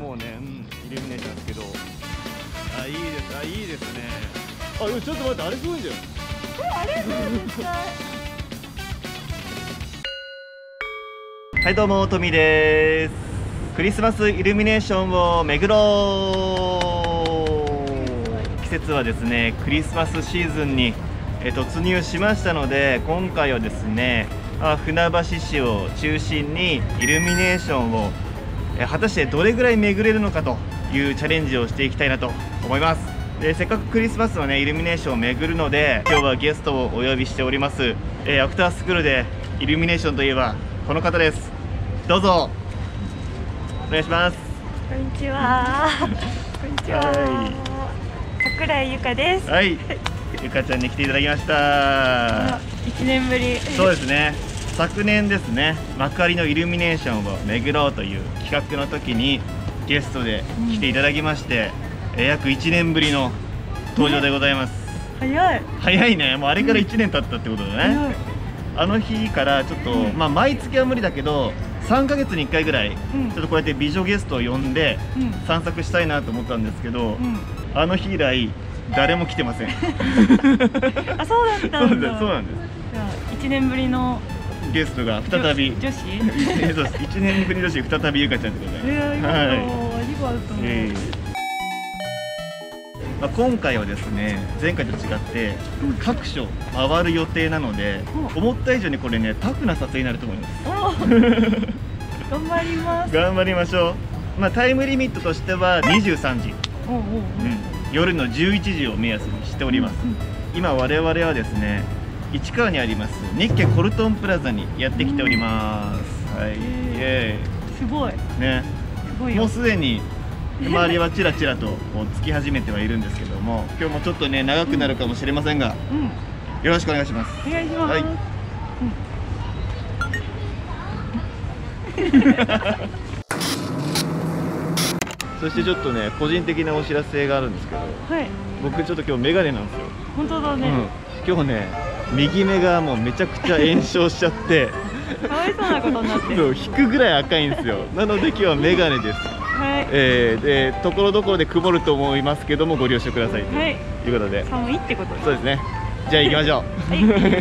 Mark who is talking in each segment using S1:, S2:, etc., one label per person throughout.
S1: もうね、イルミネーションですけど、あ、いいです、あ、いいですね。あ、でもちょっと待って、あれすごいんじゃない？
S2: あれ絶対。
S1: はい、どうも、トミーです。クリスマスイルミネーションを巡ろう。季節はですね、クリスマスシーズンに突入しましたので、今回はですね、船橋市を中心にイルミネーションを果たしてどれぐらい巡れるのかというチャレンジをしていきたいなと思います。で、せっかくクリスマスのねイルミネーションを巡るので、今日はゲストをお呼びしております。アフタースクールでイルミネーションといえばこの方です。どうぞお願いします。
S2: こんにちは。こんにちは。桜井ゆかです。
S1: はい、ゆかちゃんに来ていただきました。
S2: 1年ぶり。
S1: そうですね。昨年ですね、幕張のイルミネーションを巡ろうという企画の時にゲストで来ていただきまして、約1年ぶりの登場でございます。
S2: 早い。
S1: 早いね。もうあれから1年経ったってことだね。あの日からちょっと、毎月は無理だけど3ヶ月に1回ぐらい、ちょっとこうやって美女ゲストを呼んで散策したいなと思ったんですけど、あの日以来誰も来てません。
S2: あ、そうだったんだ。
S1: そうなんです。
S2: じゃあ1年ぶりの
S1: ゲストが再び
S2: 女子
S1: 1年ぶり女子再びゆかちゃんでございます。
S2: ありがとう、ありがとう。
S1: 今回はですね、前回と違って各所回る予定なので、思った以上にこれねタフな撮影になると思います。
S2: 頑張ります。
S1: 頑張りましょう。タイムリミットとしては23時、夜の11時を目安にしております。今我々はですね、市川にあります日家コルトンプラザにやってきております。はい、
S2: すごい
S1: ね。もうすでに周りはちらちらとこうつき始めてはいるんですけども、今日もちょっとね長くなるかもしれませんが、よろしくお願いします。
S2: お願いします。はい。
S1: そしてちょっとね個人的なお知らせがあるんですけど、僕ちょっと今日メガネなんですよ。
S2: 本当だね。
S1: 今日ね右目がもうめちゃくちゃ炎症しちゃって
S2: かわいそうなことになってる。
S1: 引くぐらい赤いんですよ。なので今日はメガネです。でところどころで曇ると思いますけどもご了承くださいということで、
S2: 寒いってことです。
S1: そうですね。じゃあ行きましょう。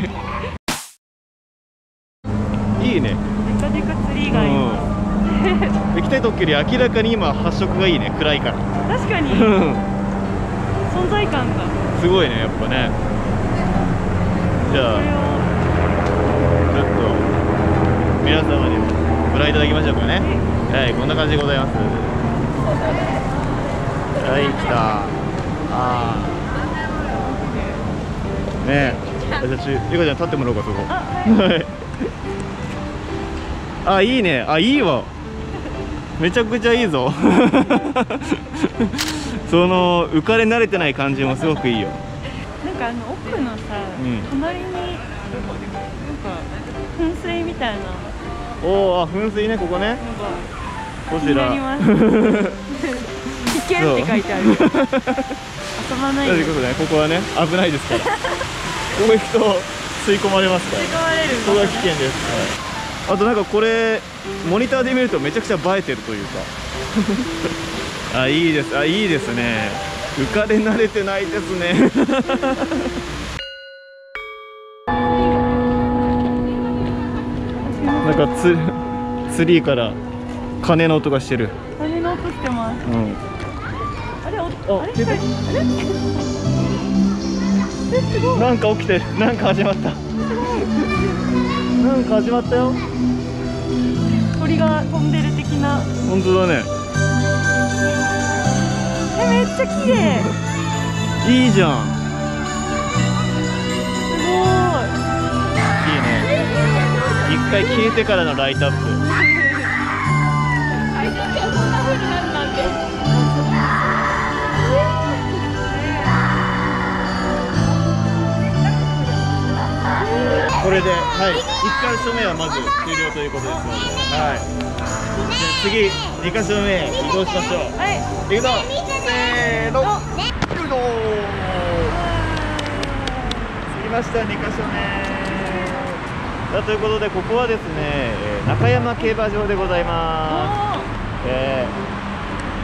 S1: いいね。
S2: デカデカツリーがあります。
S1: 液体特許より明らかに今発色がいいね。暗いから
S2: 確かに存在感が
S1: すごいね、やっぱね。じゃあちょっと皆様にもご覧いただきましょうかね。はい、こんな感じでございます。はい、来た。ねえ、じゃあゆかちゃん立ってもらおうか、そこ。あ、いいね。あ、いいわ。めちゃくちゃいいぞ。その浮かれ慣れてない感じもすごくいいよ。
S2: なんか奥のさ、隣になんか噴水みたいな。
S1: おお、噴水ね、ここね。こちら。危険
S2: って書いてある。遊ばないで。
S1: ということで、ここはね、危ないですから。ここ行くと吸い込まれますから。
S2: 吸い込まれる。
S1: ここが危険です。あとなんかこれモニターで見るとめちゃくちゃ映えてるというか。あ、いいです。あ、いいですね。浮かれ慣れてないですね。なんかツリーから鐘の音がしてる。
S2: 鐘の音してます。あれ、すごい。
S1: なんか起きてる。なんか始まった。なんか始まったよ。
S2: 鳥が飛んでる的な。
S1: 本当だね。
S2: めっちゃ綺麗。
S1: いいじゃん。
S2: すごい。
S1: いいね。一回消えてからのライトアップ。これで、はい、1箇所目はまず終了ということですので、はい。じゃあ次、2箇所目移動しましょう。はい。行くぞ。せーの。行くぞ。着きました、2箇所目。ということで、ここはですね、中山競馬場でございます。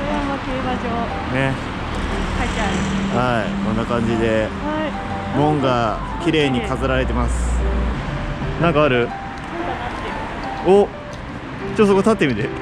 S1: ね。
S2: 書いてある。
S1: はい、こんな感じで
S2: は
S1: 門が綺麗に飾られてます。なんかある？
S2: い。なんかなってる。
S1: お、そこ立ってみて。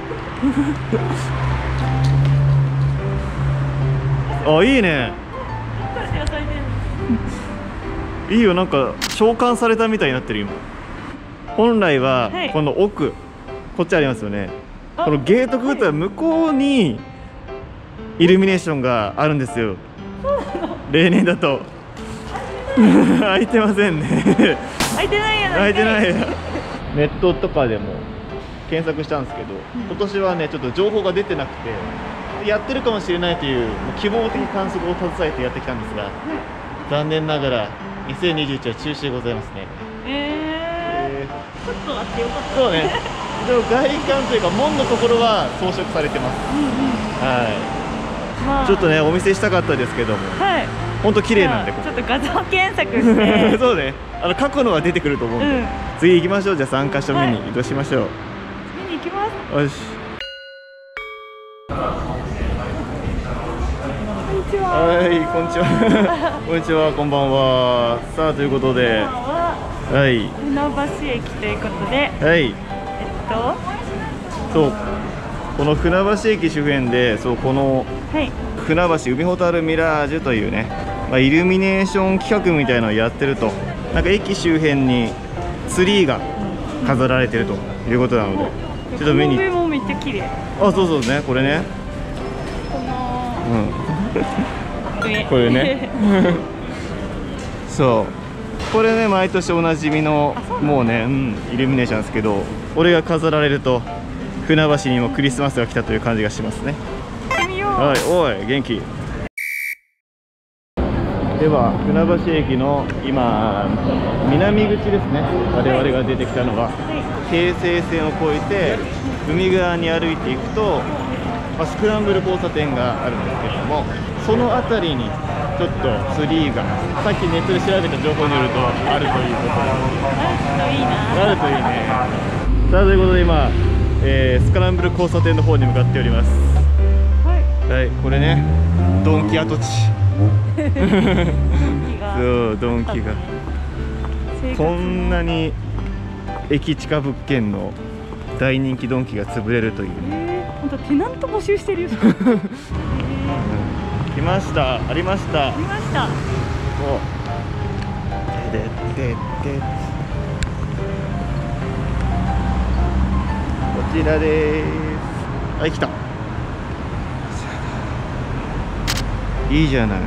S1: あ、いいね。
S2: これで野菜で。
S1: いいよ、なんか召喚されたみたいになってる今。本来は
S2: はい
S1: この奥、こっちありますよね。
S2: あ
S1: このゲートくぐったら向こうにイルミネーションがあるんですよ。例年だと開いてませんね。
S2: 開いてないやない。
S1: 開いてない。ネットとかでも検索したんですけど、今年はねちょっと情報が出てなくて、やってるかもしれないという希望的観測を携えてやってきたんですが、残念ながら2021は中止でございますね。
S2: ちょっとあってよかった。
S1: そうね。でも外観というか門のところは装飾されてます。は
S2: ま
S1: い。ちょっとねお見せしたかったですけども、
S2: はい。
S1: 本当綺麗なんでこ
S2: ちょっ
S1: こ。
S2: と画像検索して。
S1: そうね。過去のが出てくると思うんで、
S2: うん。
S1: 次行きましょう。じゃあ3カ所目に移動しましょう。
S2: 見に行きます。
S1: よし。
S2: こんにちは。
S1: はい、こんにちは。こんにちは、こんばんは。さあということで、
S2: 今は
S1: はい
S2: 船橋駅ということで、
S1: はい。
S2: は
S1: そう、この船橋駅周辺で、そうこの
S2: い。
S1: 船橋海ほたるミラージュというね、イルミネーション企画みたいなのをやってると、なんか駅周辺にツリーが飾られてるということなので、ちょっと見に。
S2: この上もめっちゃ綺麗。
S1: あ、そうそうね、これね。
S2: この上。
S1: これね。そうこれね毎年おなじみのもうね、イルミネーションですけど、これが飾られると船橋にもクリスマスが来たという感じがしますね。
S2: 行ってみよう。
S1: はい、おい元気。では船橋駅の今南口ですね。我々が出てきたのは京成線を越えて海側に歩いていくと、スクランブル交差点があるんですけども、その辺りにちょっとツリーがさっきネットで調べた情報によるとあるということ
S2: いいな。
S1: あるといいね。さあということで今、スクランブル交差点の方に向かっております。
S2: はい。
S1: はい、これねドンキ跡地。そうドンキがこんなに駅地下物件の大人気ドンキが潰れるというね。
S2: 本当テナント募集してるよ。
S1: 来ました、ありました。
S2: 見ました。
S1: おででででこちらです。はい、来た。いいじゃない。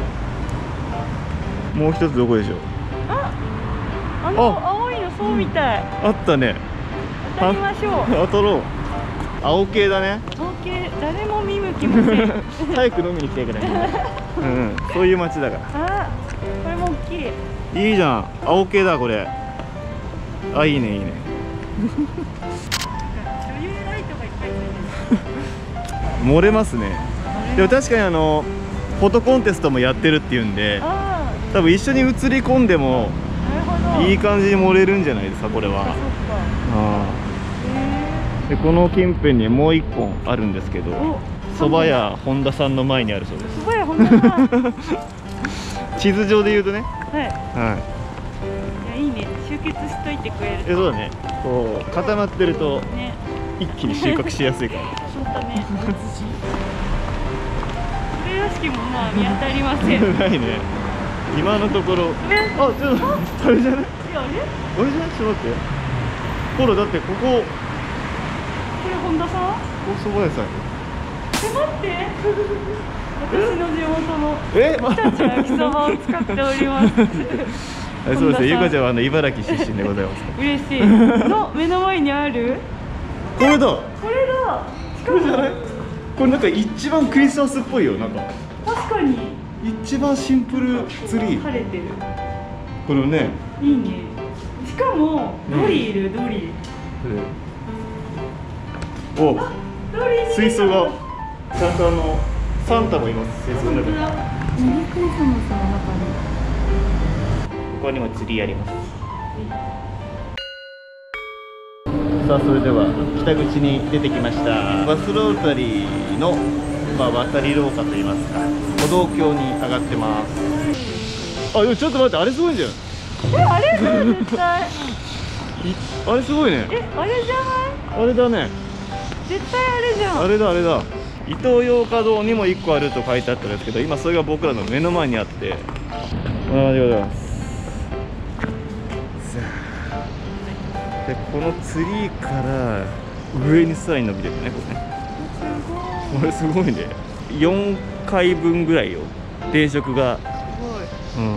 S1: もう一つどこでしょう。
S2: あの青いのそうみたい。
S1: あったね。
S2: 当たりましょう。
S1: 当たろう。青系だね。
S2: 青系誰も見向きません。
S1: 早く飲みに来てくれ。そういう街だか
S2: あ、これも大きい。
S1: ら。いいじゃん。青系だこれ。あ、いいねいいね。
S2: 女優ライトがいっぱいついてる。
S1: 漏れますね。でも確かにフォトコンテストもやってるっていうんで、
S2: あ
S1: 多分一緒に映り込んでも
S2: あ、なるほど。
S1: いい感じに盛れるんじゃないですかこれは。
S2: そっか。
S1: でこの近辺にもう一本あるんですけど、
S2: お、
S1: 蕎麦屋本田さんの前にあるそうです。
S2: すごい本当だ。
S1: 地図上で言うとね。
S2: はい。
S1: はい
S2: やいいね。集結しといてくれる
S1: い。そうだね。こう固まってると
S2: ね。
S1: 一気に収穫しやすいから。
S2: そうだね。それらしきものは見当たりません。
S1: ないね。今のところ。あ、ちょっとあれじゃない？
S2: あれ？
S1: あれじゃない？ちょっと待って。ほらだってここ
S2: これ本田さん？
S1: お蕎麦屋さん。
S2: 待って。私の地元の
S1: ま
S2: 日立焼きそばを使っております。
S1: そうですね。ゆかちゃんは茨城出身でございます。
S2: 嬉しい。の目の前にある。
S1: これだ。
S2: これだ。しかも
S1: これじゃない？これなんか一番クリスマスっぽいよ。なんか
S2: 確かに
S1: 一番シンプルツリー。
S2: 晴れてる。
S1: これね。
S2: いいね。しかもドリいるドリ。
S1: お、
S2: ドリ。
S1: 水槽がちゃんとサンタもいます。水槽の中に。
S2: メリークリスマスの中に。
S1: ここにもツリーあります。さあそれでは北口に出てきました。バスロータリーの今渡り廊下といいますか歩道橋に上がってます。あ、でもちょっと待って、あれすごいんじゃん。
S2: あれ絶対
S1: あれすごいね。
S2: あれじゃない？
S1: あれだね。
S2: 絶対あれじゃん。
S1: あれだあれだ。イトーヨーカドーにも1個あると書いてあったんですけど、今それが僕らの目の前にあって、こんな感じでございます。でこのツリーから上にさらに伸びてるね、これね。すごいね。4回分ぐらいよ、電飾が。
S2: すごい。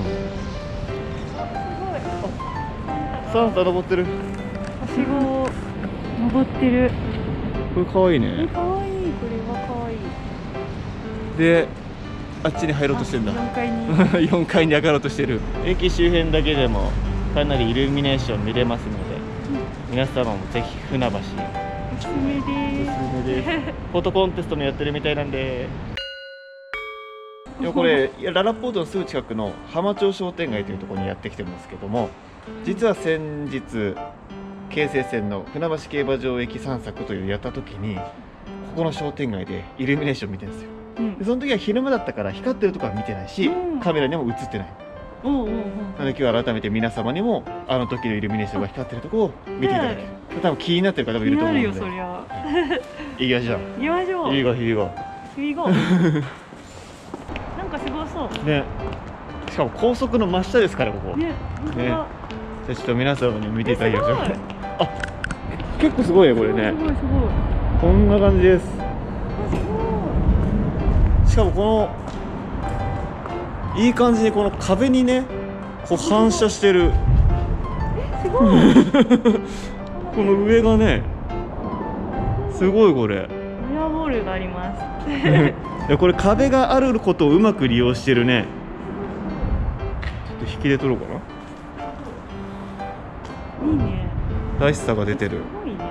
S1: サンタ登ってる。
S2: はしごを登ってる。
S1: これかわいいね。
S2: かわいい。これはかわいい。
S1: であっちに入ろうとしてんだ。
S2: 4階に
S1: 4階に上がろうとしてる。駅周辺だけでもかなりイルミネーション見れますので、皆様もぜひ船橋お
S2: おすすめです。
S1: フォトコンテストもやってるみたいなんで。でもこれララポートのすぐ近くの浜町商店街というところにやってきてるんですけども、実は先日京成線の船橋競馬場駅散策というやった時に、ここの商店街でイルミネーション見てるんですよ。でその時は昼間だったから光ってるとこは見てないし、カメラにも映ってない。なので今日改めて皆様にもあの時のイルミネーションが光ってるところを見ていただける。多分気になってる方もいると思うので。
S2: そりゃ。
S1: 行きましょう。
S2: 行きましょう。
S1: ヒビゴヒビゴ。
S2: ヒビゴ。なんかすごそう。
S1: ね。しかも高速の真下ですからここ。ね。じゃあちょっと皆様に見ていただきましょう。あ、結構すごいねこれね。
S2: すごいすごい。
S1: こんな感じです。しかもこのいい感じにこの壁にねこう反射してる。
S2: すごい。
S1: この上がねすごいこれ。
S2: ミラーボールがあります。
S1: これ壁があることをうまく利用してるね。ちょっと引きで撮ろうかな。
S2: いいね。
S1: らしさが出てる。
S2: すごいね。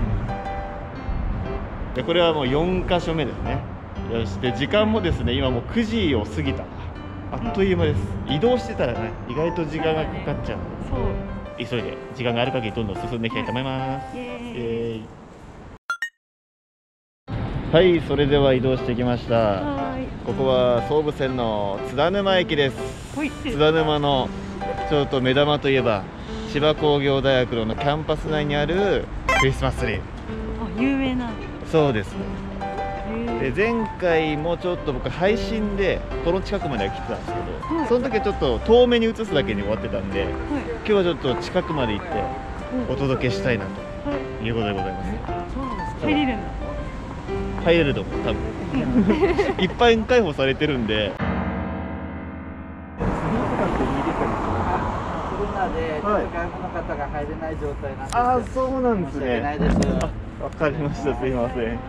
S1: でこれはもう4箇所目ですね。よし、で時間もですね今もう9時を過ぎた。あっという間です。移動してたらね意外と時間がかかっちゃうので、急いで時間がある限りどんどん進んでいきたいと思います。はい、それでは移動してきました。ここは総武線の津田沼駅です。津田沼のちょっと目玉といえば千葉工業大学のキャンパス内にあるクリスマスツリー。
S2: 有名なの。
S1: そうですね。で前回もちょっと僕配信でこの近くまでは来てたんですけど、その時はちょっと遠目に映すだけに終わってたんで、今日はちょっと近くまで行ってお届けしたいなということでございます。
S2: 入れるんだ。
S1: 入れると思う、多分一般開放されてるんで。
S3: コロナで外国の方が入れない状態なんです。
S1: ああ、そうなんですね。
S3: 申し訳ないです。
S1: わかりました、すいません。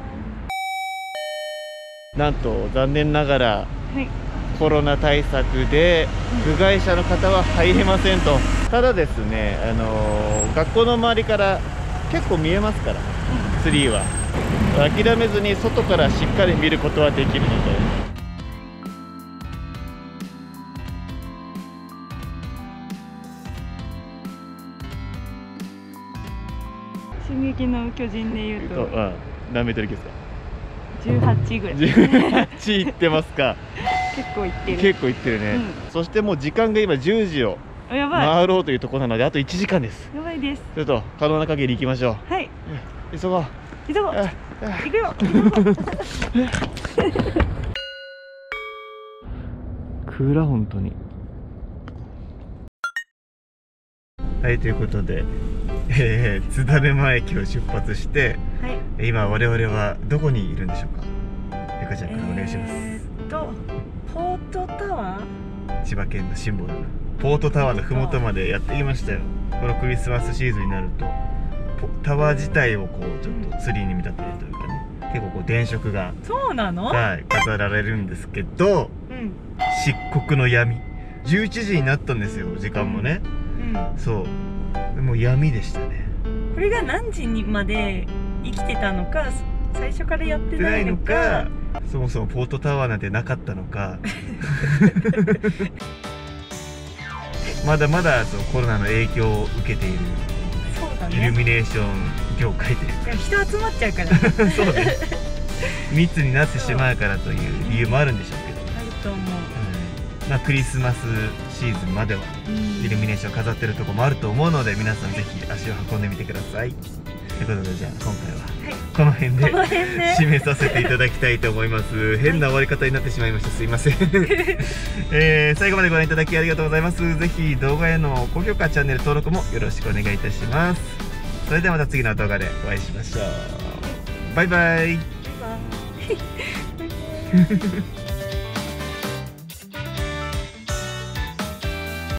S1: なんと残念ながら、コロナ対策で部外者の方は入れませんと。ただですね、学校の周りから結構見えますから、ツリーは諦めずに外からしっかり見ることはできるので。
S2: 進撃の巨人でいうと、
S1: 何メートルですか
S2: ？18ぐらい。
S1: 18いってますか。
S2: 結構いってる。
S1: 結構いってるね。そしてもう時間が今10時を回ろうというところなので、あと1時間です。
S2: やばいです。
S1: ちょっと可能な限り行きましょう。
S2: はい。
S1: 急ごう。
S2: 行くよ。
S1: クーラー本当に。はい、ということで、津田沼駅を出発して、今我々はどこにいるんでしょうか。ゆかちゃんからお願いします。
S2: ポートタワ
S1: ー、千葉県のシンボルポートタワーの麓までやってきましたよ。このクリスマスシーズンになるとタワー自体をこうちょっとツリーに見立てるというかね、結構こう電飾が飾られるんですけど、漆黒の闇。11時になったんですよ、時間もね。そう、もう闇でしたね。
S2: これが何時にまで生きてたのか、最初からやってないのか、
S1: そもそもポートタワーなんてなかったのかまだまだそのコロナの影響を受けているイルミネーション業界というか、
S2: 人集まっちゃうから
S1: そうね密になってしまうからという理由もあるんでしょうけど、
S2: あると思う。
S1: まあ、クリスマスシーズンまではイルミネーション飾ってるとこもあると思うので、皆さんぜひ足を運んでみてください。ということで、じゃあ今回はこの辺で締めさせていただきたいと思います。変な終わり方になってしまいました、すいません。最後までご覧いただきありがとうございます。ぜひ動画への高評価、チャンネル登録もよろしくお願いいたします。それではまた次の動画でお会いしましょう。バイバイ。
S2: バイバイ。